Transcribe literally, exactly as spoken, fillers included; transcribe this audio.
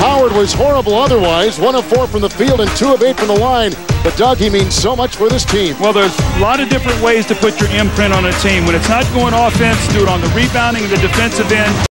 Howard was horrible otherwise. One of four from the field and two of eight from the line. But Doug, he means so much for this team. Well, there's a lot of different ways to put your imprint on a team. When it's not going offense, do it on the rebounding and the defensive end.